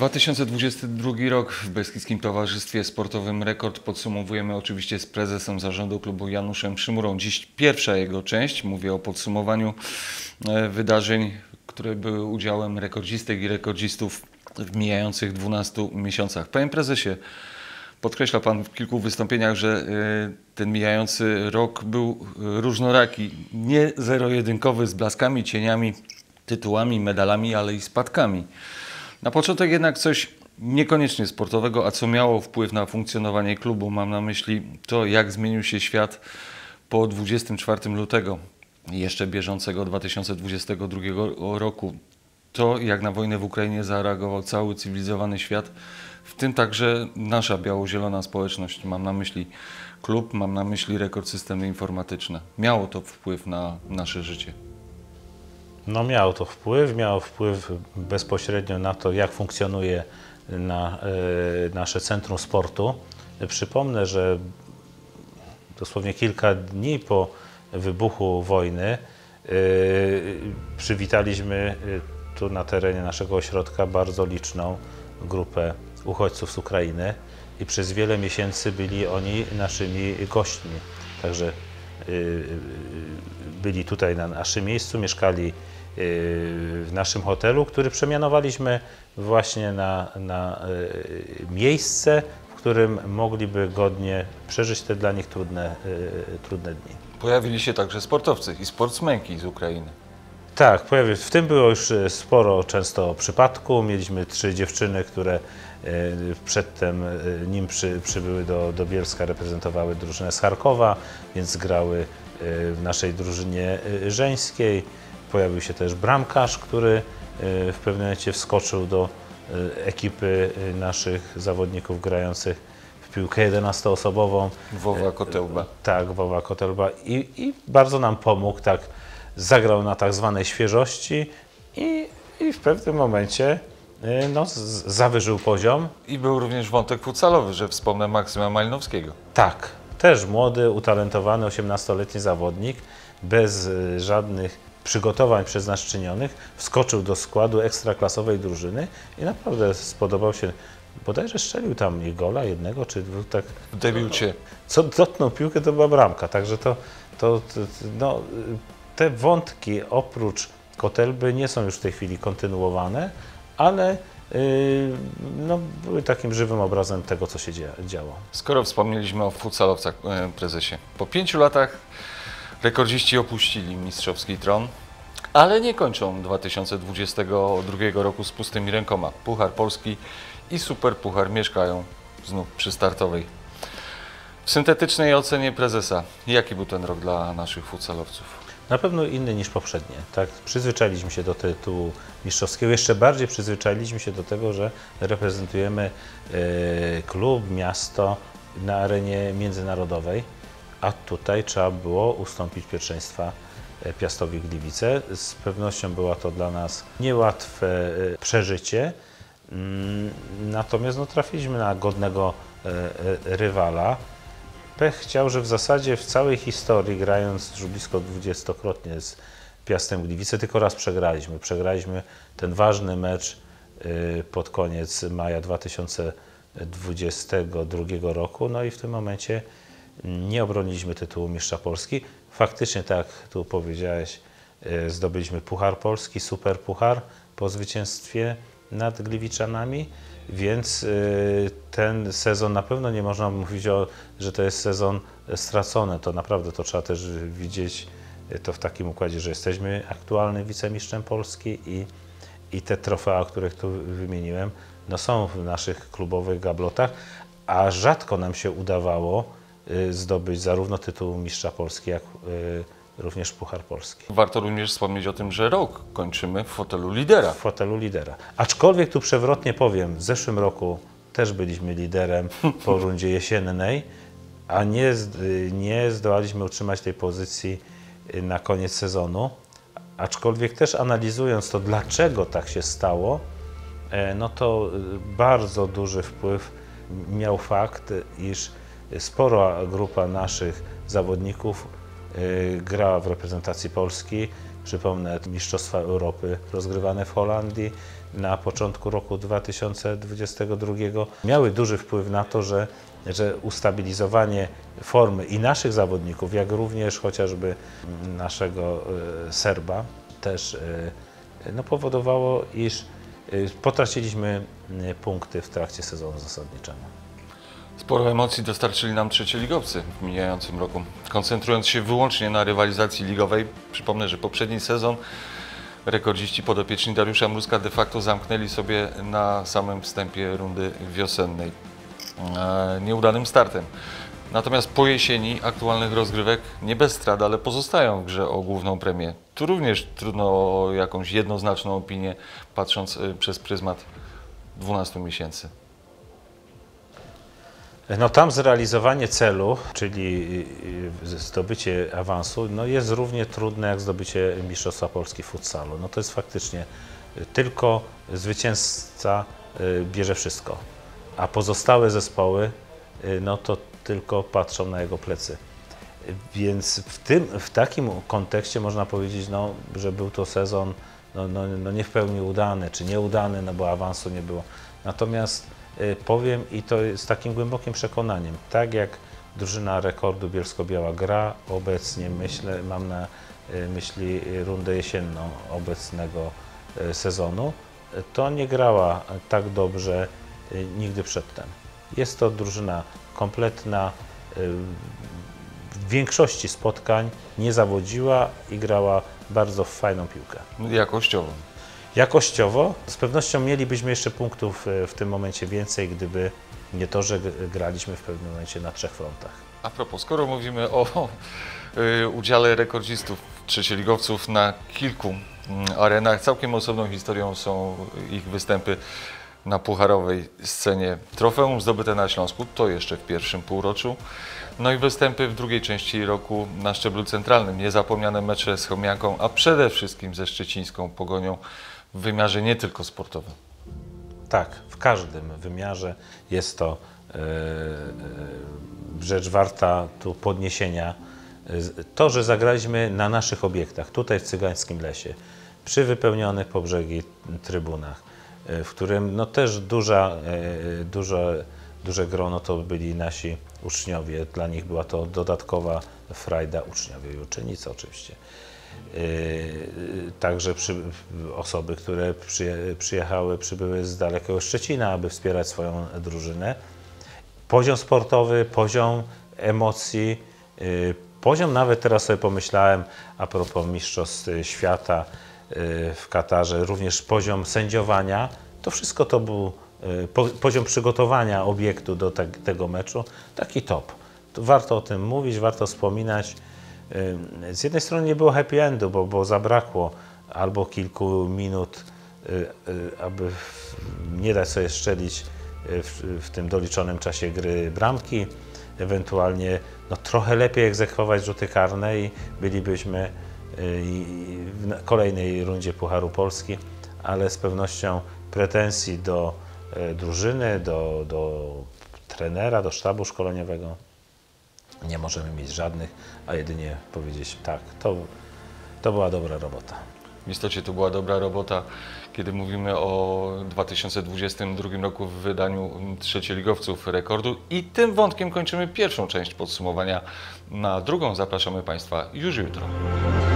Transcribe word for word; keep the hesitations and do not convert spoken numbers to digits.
dwa tysiące dwudziesty drugi rok w Beskidzkim Towarzystwie Sportowym Rekord podsumowujemy oczywiście z prezesem zarządu klubu Januszem Szymurą. Dziś pierwsza jego część. Mówię o podsumowaniu wydarzeń, które były udziałem rekordzistek i rekordzistów w mijających dwunastu miesiącach. Panie prezesie, podkreśla Pan w kilku wystąpieniach, że ten mijający rok był różnoraki, nie zero-jedynkowy z blaskami, cieniami, tytułami, medalami, ale i spadkami. Na początek jednak coś niekoniecznie sportowego, a co miało wpływ na funkcjonowanie klubu. Mam na myśli to, jak zmienił się świat po dwudziestego czwartego lutego jeszcze bieżącego dwa tysiące dwudziestego drugiego roku. To, jak na wojnę w Ukrainie zareagował cały cywilizowany świat, w tym także nasza biało-zielona społeczność. Mam na myśli klub, mam na myśli rekord systemy informatyczne. Miało to wpływ na nasze życie. No miało to wpływ, miało wpływ bezpośrednio na to, jak funkcjonuje na, y, nasze Centrum Sportu. Przypomnę, że dosłownie kilka dni po wybuchu wojny y, przywitaliśmy y, tu na terenie naszego ośrodka bardzo liczną grupę uchodźców z Ukrainy i przez wiele miesięcy byli oni naszymi gośćmi. Także y, y, byli tutaj na naszym miejscu, mieszkali w naszym hotelu, który przemianowaliśmy właśnie na, na miejsce, w którym mogliby godnie przeżyć te dla nich trudne, trudne dni. Pojawili się także sportowcy i sportsmenki z Ukrainy. Tak, pojawi, w tym było już sporo często przypadku. Mieliśmy trzy dziewczyny, które przedtem, nim przy, przybyły do, do Bielska, reprezentowały drużynę z Charkowa, więc grały w naszej drużynie żeńskiej. Pojawił się też bramkarz, który w pewnym momencie wskoczył do ekipy naszych zawodników grających w piłkę jedenastoosobową. Wowa Kotelba. Tak, Wowa Kotelba. I, i bardzo nam pomógł, tak zagrał na tak zwanej świeżości i, i w pewnym momencie no, zawyżył poziom. I był również wątek futsalowy, że wspomnę Maksyma Malinowskiego. Tak, też młody, utalentowany, osiemnastoletni zawodnik, bez żadnych przygotowań przez nas czynionych, wskoczył do składu ekstraklasowej drużyny i naprawdę spodobał się. Bodajże strzelił tam i gola jednego czy dwóch, tak. W debiucie. Co dotknął piłkę, to była bramka, także to, to, to no, te wątki oprócz Kotelby nie są już w tej chwili kontynuowane, ale yy, no, były takim żywym obrazem tego, co się działo. Skoro wspomnieliśmy o futsalowcach, prezesie, po pięciu latach rekordziści opuścili mistrzowski tron, ale nie kończą dwa tysiące dwudziestego drugiego roku z pustymi rękoma. Puchar Polski i Superpuchar mieszkają znów przy startowej. W syntetycznej ocenie prezesa, jaki był ten rok dla naszych futsalowców? Na pewno inny niż poprzednie. Tak, przyzwyczailiśmy się do tytułu mistrzowskiego. Jeszcze bardziej przyzwyczailiśmy się do tego, że reprezentujemy y, klub, miasto na arenie międzynarodowej. A tutaj trzeba było ustąpić pierwszeństwa Piastowi Gliwice. Z pewnością było to dla nas niełatwe przeżycie, natomiast no, trafiliśmy na godnego rywala. Pech chciał, że w zasadzie w całej historii, grając już blisko dwudziestokrotnie z Piastem Gliwice, tylko raz przegraliśmy. Przegraliśmy ten ważny mecz pod koniec maja dwa tysiące dwudziestego drugiego roku, no i w tym momencie nie obroniliśmy tytułu mistrza Polski. Faktycznie, tak jak tu powiedziałeś, zdobyliśmy Puchar Polski, Superpuchar po zwycięstwie nad Gliwiczanami, więc ten sezon na pewno nie można mówić, o, że to jest sezon stracony. To naprawdę to trzeba też widzieć to w takim układzie, że jesteśmy aktualnym wicemistrzem Polski i, i te trofea, które tu wymieniłem, no są w naszych klubowych gablotach, a rzadko nam się udawało zdobyć zarówno tytuł mistrza Polski, jak również Puchar Polski. Warto również wspomnieć o tym, że rok kończymy w fotelu lidera. W fotelu lidera. Aczkolwiek tu przewrotnie powiem, w zeszłym roku też byliśmy liderem po rundzie jesiennej, a nie, nie zdołaliśmy utrzymać tej pozycji na koniec sezonu. Aczkolwiek też analizując to, dlaczego tak się stało, no to bardzo duży wpływ miał fakt, iż spora grupa naszych zawodników grała w reprezentacji Polski. Przypomnę, Mistrzostwa Europy rozgrywane w Holandii na początku roku dwa tysiące dwudziestego drugiego miały duży wpływ na to, że, że ustabilizowanie formy i naszych zawodników, jak również chociażby naszego Serba też no, powodowało, iż potraciliśmy punkty w trakcie sezonu zasadniczego. Sporo emocji dostarczyli nam trzecioligowcy w mijającym roku. Koncentrując się wyłącznie na rywalizacji ligowej, przypomnę, że poprzedni sezon rekordziści podopieczni Dariusza Mruzka de facto zamknęli sobie na samym wstępie rundy wiosennej e, nieudanym startem. Natomiast po jesieni aktualnych rozgrywek nie bez strat, ale pozostają w grze o główną premię. Tu również trudno o jakąś jednoznaczną opinię, patrząc przez pryzmat dwunastu miesięcy. No tam zrealizowanie celu, czyli zdobycie awansu, no jest równie trudne jak zdobycie Mistrzostwa Polski w futsalu. No to jest faktycznie tylko zwycięzca bierze wszystko, a pozostałe zespoły no to tylko patrzą na jego plecy. Więc w, tym, w takim kontekście można powiedzieć, no, że był to sezon no, no, no nie w pełni udany, czy nieudany, no bo awansu nie było. Natomiast powiem i to z takim głębokim przekonaniem, tak jak drużyna rekordu Bielsko-Biała gra obecnie, myślę, mam na myśli rundę jesienną obecnego sezonu, to nie grała tak dobrze nigdy przedtem. Jest to drużyna kompletna, w większości spotkań nie zawodziła i grała bardzo fajną piłkę. Jakościowo. Jakościowo z pewnością mielibyśmy jeszcze punktów w tym momencie więcej, gdyby nie to, że graliśmy w pewnym momencie na trzech frontach. A propos, skoro mówimy o y, udziale rekordzistów, trzecioligowców na kilku y, arenach, całkiem osobną historią są ich występy na pucharowej scenie. Trofeum zdobyte na Śląsku, to jeszcze w pierwszym półroczu. No i występy w drugiej części roku na szczeblu centralnym. Niezapomniane mecze z Chomiaką, a przede wszystkim ze szczecińską Pogonią w wymiarze nie tylko sportowym. Tak, w każdym wymiarze jest to yy, yy, rzecz warta tu podniesienia. To, że zagraliśmy na naszych obiektach, tutaj w Cygańskim Lesie, przy wypełnionych po brzegi trybunach, w którym no też duża, duże, duże grono to byli nasi uczniowie. Dla nich była to dodatkowa frajda, uczniowie i uczennice oczywiście. Także przy, osoby, które przy, przyjechały, przybyły z dalekiego Szczecina, aby wspierać swoją drużynę. Poziom sportowy, poziom emocji, poziom nawet teraz sobie pomyślałem a propos Mistrzostw Świata w Katarze, również poziom sędziowania, to wszystko to był poziom przygotowania obiektu do te, tego meczu, taki top. To warto o tym mówić, warto wspominać. Z jednej strony nie było happy endu, bo, bo zabrakło albo kilku minut, aby nie dać sobie strzelić w, w tym doliczonym czasie gry bramki, ewentualnie no, trochę lepiej egzekwować rzuty karne i bylibyśmy w kolejnej rundzie Pucharu Polski, ale z pewnością pretensji do drużyny, do, do trenera, do sztabu szkoleniowego nie możemy mieć żadnych, a jedynie powiedzieć tak, to, to była dobra robota. W istocie to była dobra robota, kiedy mówimy o dwa tysiące dwudziestym drugim roku w wydaniu trzecioligowców rekordu i tym wątkiem kończymy pierwszą część podsumowania. Na drugą zapraszamy Państwa już jutro.